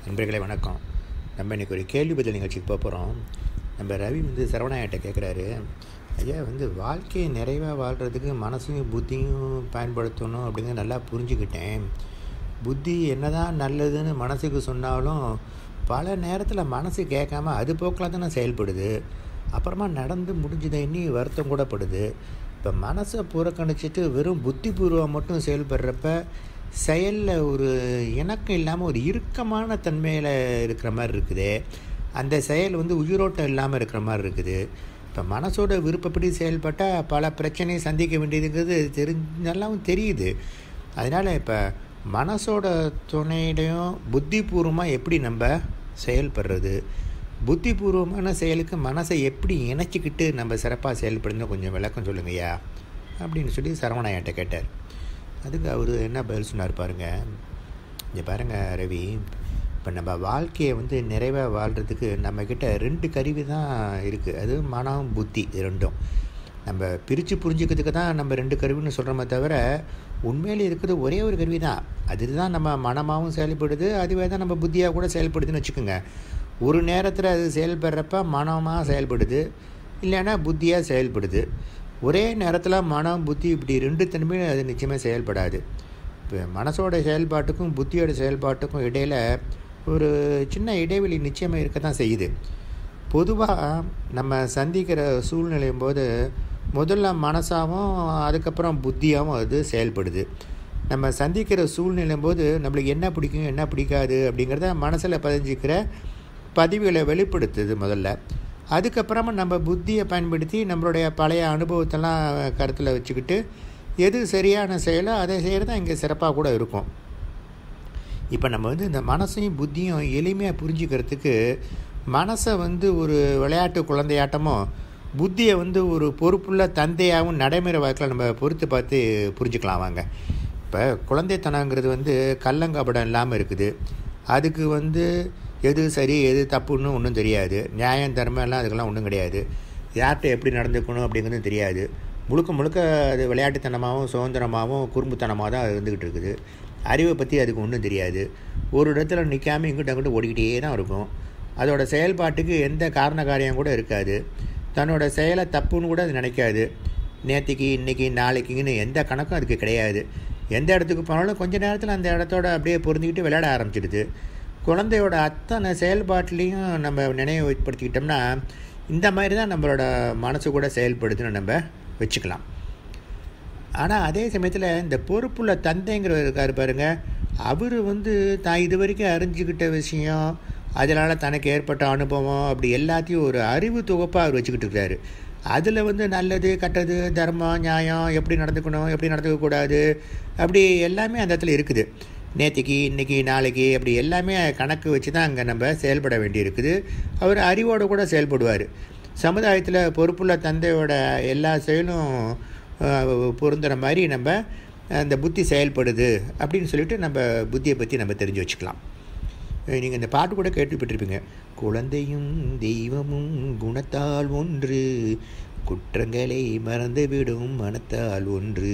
நண்பர்களே வணக்கம். நம்ம இன்றைக்கி ஒரு கேள்வி பதில் நிகழ்ச்சிக்கு போகிறோம். நம்ம ரவி சரவணாயிட்ட கேட்குறாரு, ஐயா வாழ்க்கையை நிறைவாக வாழ்கிறதுக்கு மனசையும் புத்தியும் பயன்படுத்தணும் அப்படிங்கிறது நல்லா புரிஞ்சுக்கிட்டேன். புத்தி என்னதான் நல்லதுன்னு மனசுக்கு சொன்னாலும் பல நேரத்தில் மனசு கேட்காம அது போக்கில் தானே செயல்படுது. அப்புறமா நடந்து முடிஞ்சதை எண்ணி வருத்தம் கூட படுது. இப்போ மனசை புறக்கணிச்சிட்டு வெறும் புத்திபூர்வம் மட்டும் செயல்படுறப்ப செயலில் ஒரு இணக்கம் இல்லாமல் ஒரு இறுக்கமான தன்மையில் இருக்கிற மாதிரி இருக்குது. அந்த செயல் உயிரோட்டம் இல்லாமல் இருக்கிற மாதிரி இருக்குது. இப்போ மனசோட விருப்பப்படி செயல்பட்டால் பல பிரச்சனையை சந்திக்க வேண்டியதுங்கிறது நல்லாவும் தெரியுது. அதனால் இப்போ மனசோட துணையிடையும் புத்திபூர்வமாக எப்படி நம்ம செயல்படுறது, புத்திபூர்வமான செயலுக்கு மனசை எப்படி இணைச்சிக்கிட்டு நம்ம சிறப்பாக செயல்படுன்னு கொஞ்சம் விளக்கம் சொல்லுங்கய்யா அப்படின்னு சொல்லி சரவணாயிட்ட கேட்டார். அதுக்கு அவர் என்ன பதில் சொன்னார் பாருங்கள். இங்கே பாருங்கள் ரவி, இப்போ நம்ம வாழ்க்கையை நிறைவாக வாழ்கிறதுக்கு நம்மக்கிட்ட 2 கருவி தான் இருக்குது. அது மனம் புத்தி, ரெண்டும் நம்ம பிரித்து புரிஞ்சுக்கிறதுக்கு தான் நம்ம 2 கருவின்னு சொல்கிறோமே தவிர உண்மையிலே இருக்கிறது ஒரே ஒரு கருவி தான். அதுதான் நம்ம மனமாகவும் செயல்படுது, அதுவே தான் நம்ம புத்தியாக கூட செயல்படுதுன்னு வச்சுக்கோங்க. ஒரு நேரத்தில் அது செயல்படுறப்ப மனமாக செயல்படுது, இல்லைன்னா புத்தியாக செயல்படுது. ஒரே நேரத்தில் மனம் புத்தி இப்படி 2 தன்மையும் அது நிச்சயமாக செயல்படாது. இப்போ மனசோட செயல்பாட்டுக்கும் புத்தியோட செயல்பாட்டுக்கும் இடையில் ஒரு சின்ன இடைவெளி நிச்சயமாக இருக்க தான் செய்யுது. பொதுவாக நம்ம சந்திக்கிற சூழ்நிலையும் போது முதல்ல மனசாகவும் அதுக்கப்புறம் புத்தியாகவும் அது செயல்படுது. நம்ம சந்திக்கிற சூழ்நிலையும் போது நம்மளுக்கு என்ன பிடிக்கும் என்ன பிடிக்காது அப்படிங்கிறத மனசில் பதிஞ்சிக்கிற பதிவுகளை வெளிப்படுத்துது முதல்ல. அதுக்கப்புறமா நம்ம புத்தியை பயன்படுத்தி நம்மளுடைய பழைய அனுபவத்தெல்லாம் கருத்தில் வச்சுக்கிட்டு எது சரியான செயலோ அதை செய்கிறது தான் இங்கே சிறப்பாக கூட இருக்கும். இப்போ நம்ம இந்த மனசையும் புத்தியும் எளிமையாக புரிஞ்சுக்கிறதுக்கு மனசை ஒரு விளையாட்டு குழந்தையாட்டமும் புத்தியை ஒரு பொறுப்புள்ள தந்தையாகவும் நடைமுறை வாக்கில் நம்ம பொறுத்து பார்த்து புரிஞ்சுக்கலாம் வாங்க. இப்போ குழந்தைத்தனங்கிறது கள்ளங்கபடம் இல்லாமல் இருக்குது. அதுக்கு எது சரி எது தப்புன்னு ஒன்றும் தெரியாது. நியாயம் தர்மம் எல்லாம் அதுக்கெல்லாம் ஒன்றும் கிடையாது. யார்கிட்ட எப்படி நடந்துக்கணும் அப்படிங்கிறது தெரியாது. முழுக்க முழுக்க அது விளையாட்டுத்தனமாகவும் சுதந்திரமாகவும் குறும்புத்தனமாக தான் இருந்துக்கிட்டு இருக்குது. அறிவை பற்றி அதுக்கு ஒன்றும் தெரியாது. ஒரு இடத்துல நிற்காமல் இங்கிட்ட அங்கிட்ட ஓடிக்கிட்டே தான் இருக்கும். அதோட செயல்பாட்டுக்கு எந்த காரண காரியம் கூட இருக்காது. தன்னோட செயலை தப்புன்னு கூட அது நினைக்காது. நேற்றுக்கு இன்றைக்கி நாளைக்குன்னு எந்த கணக்கும் அதுக்கு கிடையாது. எந்த இடத்துக்கு போனாலும் கொஞ்ச நேரத்தில் அந்த இடத்தோட அப்படியே பொருந்திக்கிட்டு விளையாட ஆரம்பிச்சிடுது. குழந்தையோட அத்தனை செயல்பாட்டிலையும் நம்ம நினைவுபடுத்திக்கிட்டோம்னா இந்த மாதிரி தான் நம்மளோட மனசு கூட செயல்படுதுன்னு நம்ம வச்சுக்கலாம். ஆனால் அதே சமயத்தில் இந்த பொறுப்புள்ள தந்தைங்கிறவர் இருக்கார் பாருங்கள். அவர் தான் இது வரைக்கும் அறிஞ்சிக்கிட்ட விஷயம், அதனால் தனக்கு ஏற்பட்ட அனுபவம் அப்படி எல்லாத்தையும் ஒரு அறிவு தொகுப்பாக அவர் வச்சுக்கிட்டு இருக்காரு. அதில் நல்லது கெட்டது தர்மம் நியாயம் எப்படி நடந்துக்கணும் எப்படி நடந்துக்கக்கூடாது அப்படி எல்லாமே அந்த இடத்துல இருக்குது. நேற்றுக்கு இன்றைக்கி நாளைக்கு அப்படி எல்லாமே கணக்கு வச்சு தான் அங்கே நம்ம செயல்பட வேண்டியிருக்குது. அவர் அறிவோடு கூட செயல்படுவார். சமுதாயத்தில் பொறுப்புள்ள தந்தையோட எல்லா செயலும் பொருந்துகிற மாதிரி நம்ம அந்த புத்தி செயல்படுது அப்படின்னு சொல்லிட்டு நம்ம புத்தியை பற்றி நம்ம தெரிஞ்சு வச்சுக்கலாம். நீங்கள் இந்த பாட்டு கூட கேட்டுப்பட்டிருப்பீங்க. குழந்தையும் தெய்வமும் குணத்தால் ஒன்று, குற்றங்களை மறந்துவிடும் மனத்தால் ஒன்று,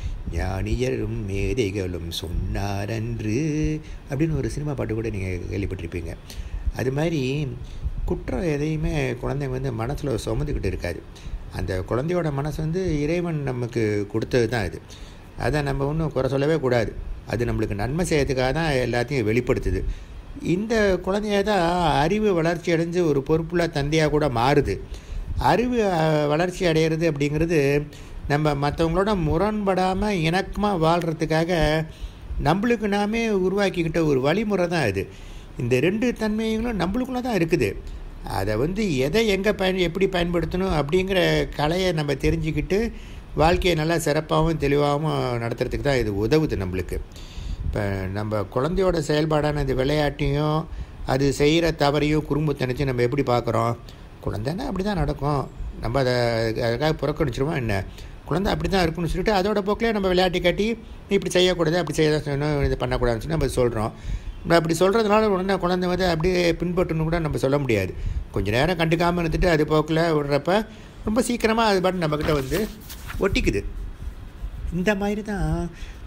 ஞானியரும் மேதைகளும் சொன்னாரன்று அப்படின்னு ஒரு சினிமா பாட்டு கூட நீங்கள் கேள்விப்பட்டிருப்பீங்க. அது மாதிரி குற்றம் எதையுமே குழந்தைங்க மனசில் சுமந்துக்கிட்டு இருக்காது. அந்த குழந்தையோட மனசு இறைவன் நமக்கு கொடுத்தது தான் இது. அதை நம்ம ஒன்றும் குறை சொல்லவே கூடாது. அது நம்மளுக்கு நன்மை செய்யறதுக்காக தான் எல்லாத்தையும் வெளிப்படுத்துது. இந்த குழந்தைய தான் அறிவு வளர்ச்சி அடைஞ்சு ஒரு பொறுப்புள்ள தந்தையாக கூட மாறுது. அறிவு வளர்ச்சி அடைகிறது அப்படிங்கிறது நம்ம மற்றவங்களோட முரண்படாமல் இணக்கமாக வாழ்கிறதுக்காக நம்மளுக்கு நாமே உருவாக்கிக்கிட்ட ஒரு வழிமுறை தான் அது. இந்த 2 தன்மைகளும் நம்மளுக்குள்ளே தான் இருக்குது. அதை எதை எங்கே எப்படி பயன்படுத்தணும் அப்படிங்கிற கலையை நம்ம தெரிஞ்சுக்கிட்டு வாழ்க்கையை நல்லா சிறப்பாகவும் தெளிவாகவும் நடத்துறதுக்கு தான் இது உதவுது நம்மளுக்கு. இப்போ நம்ம குழந்தையோட செயல்பாடான இந்த விளையாட்டையும் அது செய்கிற தவறையும் குறும்புத்தனைச்சும் நம்ம எப்படி பார்க்குறோம். குழந்தைன்னா அப்படி தான் நடக்கும், நம்ம அதுக்காக புறக்கணிச்சிருவோம். என்ன குழந்தை அப்படி தான் இருக்குன்னு சொல்லிட்டு அதோட போக்கிலே நம்ம விளையாட்டு காட்டி இப்படி செய்யக்கூடாது அப்படி செய்ய தான் செய்யணும் இது பண்ணக்கூடாதுன்னு சொல்லி நம்ம சொல்கிறோம். நம்ம அப்படி சொல்கிறதுனால உடனே குழந்தை அப்படியே பின்பற்றணும் கூட நம்ம சொல்ல முடியாது. கொஞ்சம் நேரம் கண்டுக்காமல் இருந்துட்டு அது போக்கில் விடுறப்ப ரொம்ப சீக்கிரமாக அது பாட்டு நம்மக்கிட்ட ஒட்டிக்குது. இந்த மாதிரி தான்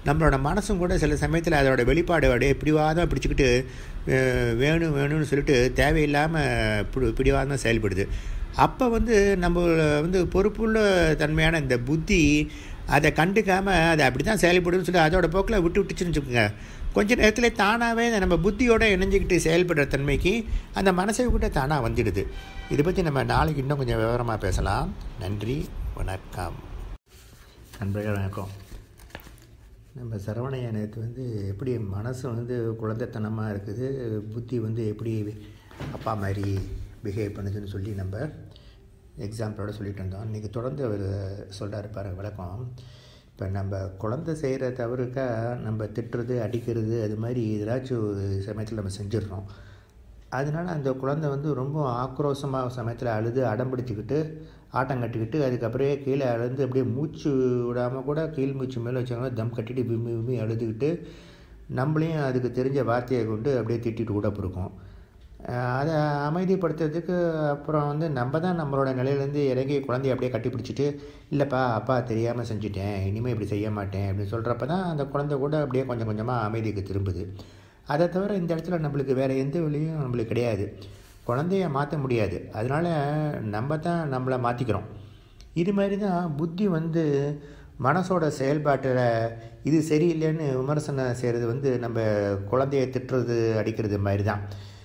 நம்மளோட மனசும் கூட சில சமயத்தில் அதோட வெளிப்பாடு அப்படியே பிடிவாதமாக பிடிச்சிக்கிட்டு வேணும் வேணும்னு சொல்லிட்டு தேவையில்லாமல் பிடிவாதமாக செயல்படுது. அப்போ நம்ம பொறுப்புள்ள தன்மையான இந்த புத்தி அதை கண்டுக்காமல் அதை அப்படி தான் செயல்படுன்னு சொல்லி அதோட போக்கில் விட்டுச்சுன்னு வச்சுக்கோங்க, கொஞ்சம் நேரத்தில் தானாகவே நம்ம புத்தியோடு இணைஞ்சிக்கிட்டு செயல்படுற தன்மைக்கு அந்த மனசை கூட தானாக வந்துடுது. இதை பற்றி நம்ம நாளைக்கு இன்னும் கொஞ்சம் விவரமாக பேசலாம். நன்றி, வணக்கம். நண்பர்கள் வணக்கம். நம்ம சரவணையா நேற்று எப்படி மனசு குழந்தைத்தனமாக இருக்குது, புத்தி எப்படி அப்பா மாதிரி பிஹேவ் பண்ணுதுன்னு சொல்லி நம்ம எக்ஸாம்பிளோட சொல்லிட்டு இருந்தோம். இன்றைக்கி தொடர்ந்து அவர் சொல்கிறாரு பாருங்கள் விளக்கம். இப்போ நம்ம குழந்தை செய்கிற தவறுக்கா நம்ம திட்டுறது, அடிக்கிறது, அது மாதிரி ஏதாச்சும் ஒரு சமயத்தில் நம்ம செஞ்சிடுறோம். அதனால் அந்த குழந்தை ரொம்ப ஆக்ரோஷமாக சமயத்தில் அழுது அடம்பிடிச்சிக்கிட்டு ஆட்டம் கட்டிக்கிட்டு அதுக்கப்புறமே கீழே அழுந்து அப்படியே மூச்சு விடாமல் கூட கீழ் மூச்சு மேலே வச்சாங்கன்னா தம் கட்டிட்டு விம்மி விம்மி அழுதுகிட்டு நம்மளையும் அதுக்கு தெரிஞ்ச வார்த்தையை கொண்டு அப்படியே திட்டிட்டு கூட போயிருக்கோம். அதை அமைதிப்படுத்துறதுக்கு அப்புறம் நம்ம தான் நம்மளோட நிலையிலேருந்து இறங்கி குழந்தைய அப்படியே கட்டி பிடிச்சிட்டு, இல்லைப்பா அப்பா தெரியாமல் செஞ்சுட்டேன், இனிமேல் இப்படி செய்ய மாட்டேன் அப்படின்னு சொல்கிறப்ப தான் அந்த குழந்தை கூட அப்படியே கொஞ்சம் கொஞ்சமாக அமைதிக்கு திரும்புது. அதை தவிர இந்த இடத்துல நம்மளுக்கு வேறு எந்த வழியும் நம்மளுக்கு கிடையாது. குழந்தைய மாற்ற முடியாது. அதனால் நம்ம தான் நம்மளை மாற்றிக்கிறோம். இது மாதிரி தான் புத்தி மனசோட செயல்பாட்டில் இது சரியில்லைன்னு விமர்சனம் செய்கிறது நம்ம குழந்தைய திட்டுறது, அடிக்கிறது மாதிரி தான்.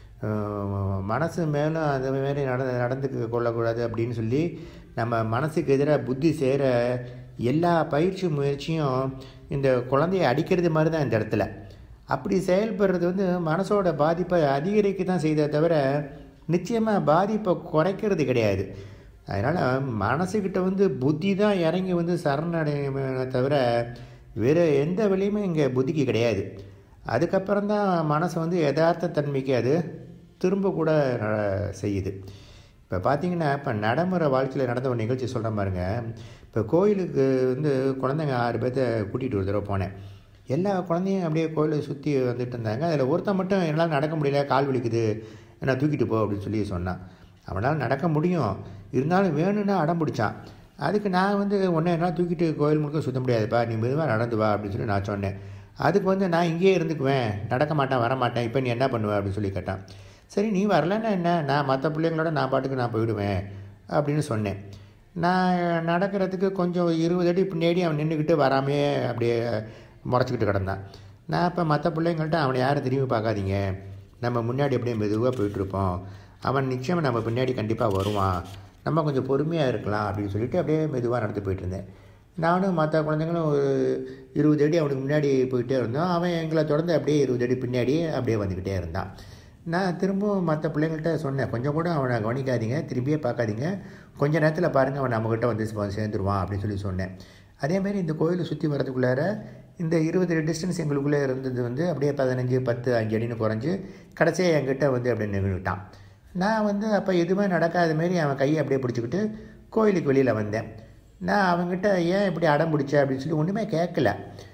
மனசு மேலும் அந்த மாதிரி நடந்துக்க கொள்ளக்கூடாது அப்படின்னு சொல்லி நம்ம மனசுக்கு எதிராக புத்தி செய்கிற எல்லா பயிற்சி முயற்சியும் இந்த குழந்தைய அடிக்கிறது மாதிரி தான் இந்த இடத்துல. அப்படி செயல்படுறது மனசோட பாதிப்பை அதிகரிக்க தான் செய்ததை தவிர நிச்சயமாக பாதிப்பை குறைக்கிறது கிடையாது. அதனால் மனசுக்கிட்ட புத்தி தான் இறங்கி சரணடையுமே தவிர வேறு எந்த வழியுமே இங்கே புத்திக்கு கிடையாது. அதுக்கப்புறம் தான் மனசு யதார்த்த தன்மைக்கு அது திரும்ப கூட செய்யுது. இப்போ பார்த்திங்கன்னா, இப்போ நடைமுறை வாழ்க்கையில் நடந்த ஒரு நிகழ்ச்சி சொல்கிற பாருங்க. இப்போ கோயிலுக்கு குழந்தைங்க 6 பேர்த்த கூட்டிகிட்டு ஒரு தடவை போனேன். எல்லா குழந்தையும் அப்படியே கோயிலை சுற்றி வந்துட்டு இருந்தாங்க. அதில் ஒருத்தன் மட்டும் என்னால் நடக்க முடியல, கால் வலிக்குது, என்ன தூக்கிட்டு போ அப்படின்னு சொல்லி சொன்னான். அவனால் நடக்க முடியும், இருந்தாலும் வேணும்னா அடம் பிடிச்சான். அதுக்கு நான் ஒன்று என்னால் தூக்கிட்டு கோயில் முழுக்க சுற்ற முடியாதுப்பா, நீ மெதுவாக நடந்து வா அப்படின்னு சொல்லி நான் சொன்னேன். அதுக்கு நான் இங்கேயே இருந்துக்குவேன், நடக்க மாட்டேன், வரமாட்டேன், இப்போ நீ என்ன பண்ணுவேன் அப்படின்னு சொல்லி கேட்டான். சரி நீ வரலன்னா என்ன, நான் மற்ற பிள்ளைங்களோட நான் பாட்டுக்கு நான் போயிடுவேன் அப்படின்னு சொன்னேன். நான் நடக்கிறதுக்கு கொஞ்சம் 20 அடி பின்னாடி அவன் நின்றுக்கிட்டு வராமே அப்படியே முறைச்சிக்கிட்டு கிடந்தான். நான் இப்போ மற்ற பிள்ளைங்கள்ட்ட அவனை யாரும் திரும்பி பார்க்காதீங்க, நம்ம முன்னாடி அப்படியே மெதுவாக போயிட்டுருப்போம், அவன் நிச்சயம் நம்ம பின்னாடி கண்டிப்பாக வருவான், நம்ம கொஞ்சம் பொறுமையாக இருக்கலாம் அப்படின்னு சொல்லிவிட்டு அப்படியே மெதுவாக நடந்து போயிட்டுருந்தேன். நானும் மற்ற குழந்தைங்களும் ஒரு 20 அடி அவனுக்கு முன்னாடி போயிட்டே இருந்தோம். அவன் எங்களை தொடர்ந்து அப்படியே 20 அடி பின்னாடியே அப்படியே வந்துக்கிட்டே இருந்தான். நான் திரும்பவும் மற்ற பிள்ளைங்கள்ட்ட சொன்னேன், கொஞ்சம் கூட அவனை கவனிக்காதீங்க, திரும்பியே பார்க்காதீங்க, கொஞ்சம் நேரத்தில் பாருங்கள் அவன் நம்மக்கிட்ட சேர்ந்துருவான் அப்படின்னு சொல்லி சொன்னேன். அதேமாதிரி இந்த கோயிலை சுற்றி வரதுக்குள்ளார இந்த 20 அடி டிஸ்டன்ஸ் எங்களுக்குள்ளே இருந்தது அப்படியே 15, 10, 5 அடின்னு குறைஞ்சி கடைசியாக என்கிட்ட அப்படியே நின்றுட்டான். நான் அப்போ எதுவுமே நடக்காத மாரி அவன் கையை அப்படியே பிடிச்சிக்கிட்டு கோயிலுக்கு வெளியில் வந்தேன். நான் அவங்ககிட்ட ஏன் இப்படி அடம் பிடிச்ச அப்படின்னு சொல்லி ஒன்றுமே கேட்கல.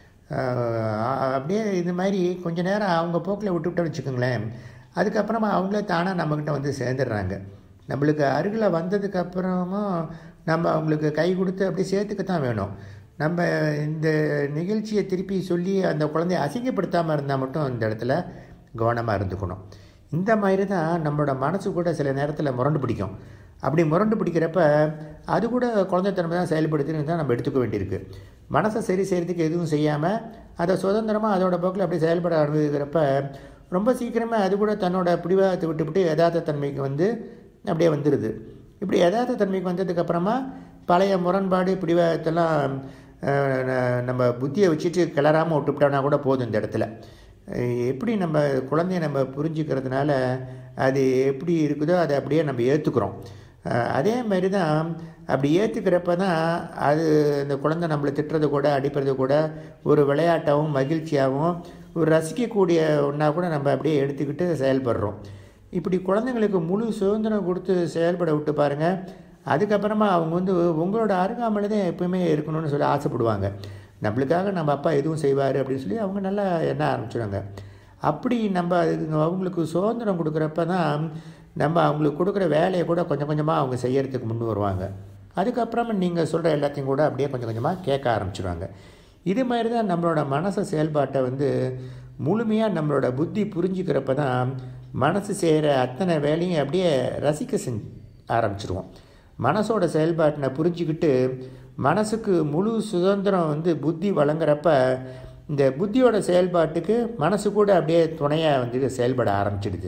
அப்படியே இது மாதிரி கொஞ்சம் நேரம் அவங்க போக்கில் விட்டுவிட்டோன்னு வச்சுக்கோங்களேன், அதுக்கப்புறமா அவங்களே தானாக நம்மக்கிட்ட சேர்ந்துடுறாங்க. நம்மளுக்கு அருகில் வந்ததுக்கப்புறமும் நம்ம அவங்களுக்கு கை கொடுத்து அப்படியே சேர்த்துக்கத்தான் வேணும். நம்ம இந்த நிகழ்ச்சியை திருப்பி சொல்லி அந்த குழந்தைய அசிங்கப்படுத்தாமல் இருந்தால் மட்டும் இந்த இடத்துல கவனமாக இருந்துக்கணும். இந்த மாதிரி தான் நம்மளோட மனசு கூட சில நேரத்தில் முரண்டு பிடிக்கும். அப்படி முரண்டு பிடிக்கிறப்ப அது கூட குழந்தைத்தன்மை தான் செயல்படுத்துன்னு தான் நம்ம எடுத்துக்க வேண்டியிருக்கு. மனசை சரி செய்கிறதுக்கு எதுவும் செய்யாமல் அதை சுதந்திரமாக அதோட போக்கில் அப்படி செயல்பட அனுபவிக்கிறப்ப ரொம்ப சீக்கிரமாக அது கூட தன்னோட பிடிவாதத்தை விட்டுவிட்டு யதார்த்த தன்மைக்கு அப்படியே வந்துடுது. இப்படி யதார்த்த தன்மைக்கு வந்ததுக்கப்புறமா பழைய முரண்பாடு பிடிவாதத்தெல்லாம் நம்ம புத்தியை வச்சுட்டு கிளறாமல் விட்டுவிட்டோன்னா கூட போதும். இந்த இடத்துல எப்படி நம்ம குழந்தைய நம்ம புரிஞ்சுக்கிறதுனால அது எப்படி இருக்குதோ அதை அப்படியே நம்ம ஏற்றுக்கிறோம். அதே மாதிரி தான் அப்படி ஏற்றுக்கிறப்ப தான் அது இந்த குழந்தை நம்மளை திட்டுறது கூட அடிப்பது கூட ஒரு விளையாட்டாகவும் மகிழ்ச்சியாகவும் ஒரு ரசிக்கக்கூடிய ஒன்றா கூட நம்ம அப்படியே எடுத்துக்கிட்டு செயல்படுறோம். இப்படி குழந்தைங்களுக்கு முழு சுதந்திரம் கொடுத்து செயல்பட விட்டு பாருங்கள். அதுக்கப்புறமா அவங்க உங்களோட அருகாமையில தான் எப்பவுமே இருக்கணும்னு சொல்லி ஆசைப்படுவாங்க. நம்மளுக்காக நம்ம அப்பா எதுவும் செய்வார் அப்படின்னு சொல்லி அவங்க நல்லா எண்ண ஆரம்பிச்சுடுவாங்க. அப்படி நம்ம அவங்களுக்கு சுதந்திரம் கொடுக்குறப்ப தான் நம்ம அவங்களுக்கு கொடுக்குற வேலையை கூட கொஞ்சம் கொஞ்சமாக அவங்க செய்யறதுக்கு முன் வருவாங்க. அதுக்கப்புறமா நீங்கள் சொல்கிற எல்லாத்தையும் கூட அப்படியே கொஞ்சம் கொஞ்சமாக கேட்க ஆரம்பிச்சிடுவாங்க. இது மாதிரி தான் நம்மளோட மனசை செயல்பாட்டை வந்து முழுமையாக நம்மளோட புத்தி புரிஞ்சுக்கிறப்ப தான் மனசு செய்கிற அத்தனை வேலையும் அப்படியே ரசிக்க ஆரம்பிச்சிருவோம். மனசோட செயல்பாட்டினை புரிஞ்சுக்கிட்டு மனசுக்கு முழு சுதந்திரம் வந்து புத்தி வழங்குறப்ப இந்த புத்தியோட செயல்பாட்டுக்கு மனசு கூட அப்படியே துணையாக வந்து செயல்பட ஆரம்பிச்சிடுது.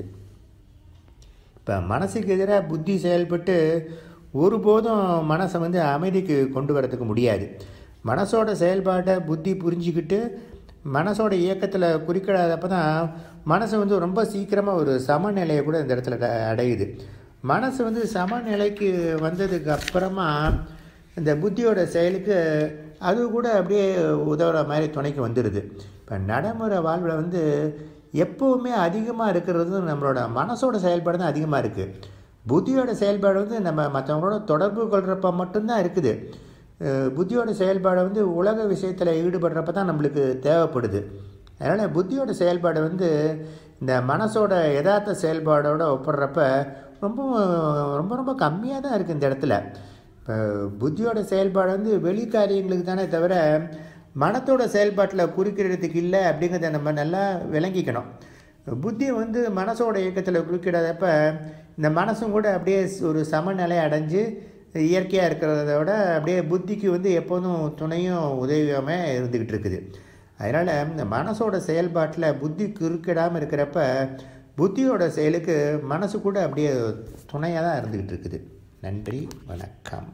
இப்போ மனசுக்கு எதிராக புத்தி செயல்பட்டு ஒருபோதும் மனசை வந்து அமைதிக்கு கொண்டு வரதுக்கு முடியாது. மனசோட செயல்பாட்டை புத்தி புரிஞ்சிக்கிட்டு மனசோட இயக்கத்தில் குறிக்கிடாதப்போ தான் மனசு வந்து ரொம்ப சீக்கிரமாக ஒரு சமநிலையை கூட இந்த இடத்துல அடையுது. மனசு வந்து சமநிலைக்கு வந்ததுக்கு அப்புறமா இந்த புத்தியோட செயலுக்கு அது கூட அப்படியே உதவுற மாதிரி துணைக்கு வந்துடுது. இப்போ நடைமுறை வாழ்வில் வந்து எப்போவுமே அதிகமாக இருக்கிறது நம்மளோட மனசோட செயல்பாடு தான் அதிகமாக இருக்குது. புத்தியோட செயல்பாடு வந்து நம்ம மற்றவங்களோட தொடர்பு கொள்கிறப்ப மட்டும்தான் இருக்குது. புத்தியோட செயல்பாடு வந்து உலக விஷயத்தில் ஈடுபடுறப்ப தான் நம்மளுக்கு தேவைப்படுது. அதனால் புத்தியோட செயல்பாடு வந்து இந்த மனசோட யதார்த்த செயல்பாடோடு ஒப்பிடுறப்ப ரொம்ப ரொம்ப ரொம்ப கம்மியாக தான் இருக்குது இந்த இடத்துல. இப்போ புத்தியோட செயல்பாடு வந்து வெளி காரியங்களுக்கு தானே தவிர மனத்தோட செயல்பாட்டில் குறிக்கிறதுக்கு இல்லை அப்படிங்கிறத நம்ம நல்லா விளங்கிக்கணும். புத்தி வந்து மனசோட இயக்கத்தில் குறுக்கிடாதப்ப இந்த மனசும் கூட அப்படியே ஒரு சமநிலை அடைஞ்சு இயற்கையாக இருக்கிறதோட அப்படியே புத்திக்கு வந்து எப்போதும் துணையும் உதவியாமல் இருந்துக்கிட்டு இருக்குது. அதனால் இந்த மனசோட செயல்பாட்டில் புத்தி குறுக்கிடாமல் இருக்கிறப்ப புத்தியோட செயலுக்கு மனசு கூட அப்படியே துணையாக தான் இருந்துக்கிட்டு இருக்குது. நன்றி, வணக்கம்.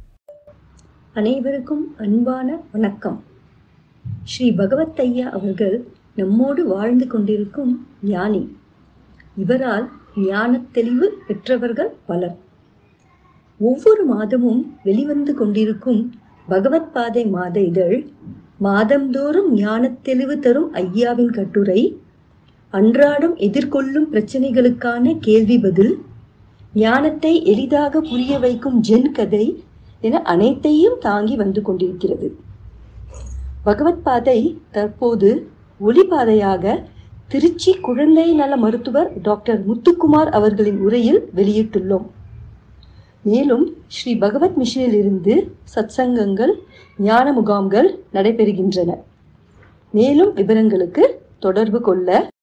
அனைவருக்கும் அன்பான வணக்கம். ஸ்ரீ பகவத் ஐயா அவர்கள் நம்மோடு வாழ்ந்து கொண்டிருக்கும் ஞானி. இவரால் ஞான தெளிவு பெற்றவர்கள் பலர். ஒவ்வொரு மாதமும் வெளிவந்து கொண்டிருக்கும் பகவத் பாதை மாத இதழ், மாதந்தோறும் ஞான தெளிவு தரும் ஐயாவின் கட்டுரை, அன்றாடம் எதிர்கொள்ளும் பிரச்சனைகளுக்கான கேள்வி பதில், ஞானத்தை எளிதாக புரிய வைக்கும் ஜென் கதை என அனைத்தையும் தாங்கி வந்து கொண்டிருக்கிறது. பகவத் பாதை தற்போது ஒளிபாதையாக திருச்சி குழந்தை நல மருத்துவர் டாக்டர் முத்துக்குமார் அவர்களின் உரையில் வெளியிட்டுள்ளோம். மேலும் ஸ்ரீ பகவத் மிஷனில் இருந்து சத்சங்கங்கள், ஞான முகாம்கள் நடைபெறுகின்றன. மேலும் விவரங்களுக்கு தொடர்பு கொள்ள